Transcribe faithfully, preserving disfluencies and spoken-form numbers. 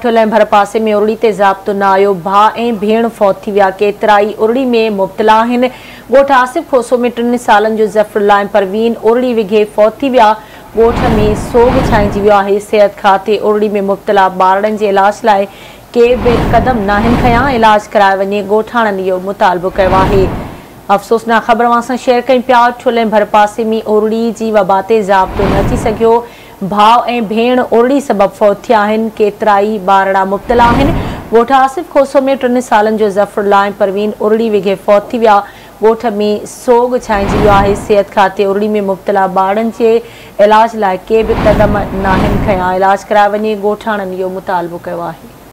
ठुल भर पासे में उरड़ी ते ज़ाब्तो न आयो। भाउ ऐं भेण फौत थी विया। केतिराई उरड़ी में मुब्तला आहिनि। ॻोठ आसिफ खोसो में टिनि सालनि जो ज़फ़रुल्लाह परवीन उरड़ी विघे फौत थी विया। ॻोठ में सोग छाइजी वियो आहे। सिहत खाते उरड़ी में मुब्तला ॿारनि जे इलाज लाइ के बि क़दम नाहिनि खयां। इलाज कराए वञे ॻोठाणनि इहो मुतालबो कयो आहे। अफ़सोसनाक ख़बर अवां सां शेयर कयूं पिया। ठुल ऐं भर पासे में उरड़ी जी वबा ते ज़ाब्तो न अची सघियो। भाउ ऐं भेण उरड़ी सबबि फौत थिया आहिनि। केतिराई ॿारड़ा मुब्तला आहिनि। ॻोठ आसिफ खोसो में टिनि सालनि जो ज़फ़रुल्लाह परवीन उरड़ी विघे फौत थी विया। ॻोठ में सोग छाइजी वियो आहे। सिहत खाते उरड़ी में मुब्तला ॿारनि जे इलाज लाइ के बि क़दम नाहिनि खयां। इलाज कराए वञे ॻोठाणनि इहो मुतालबो कयो आहे।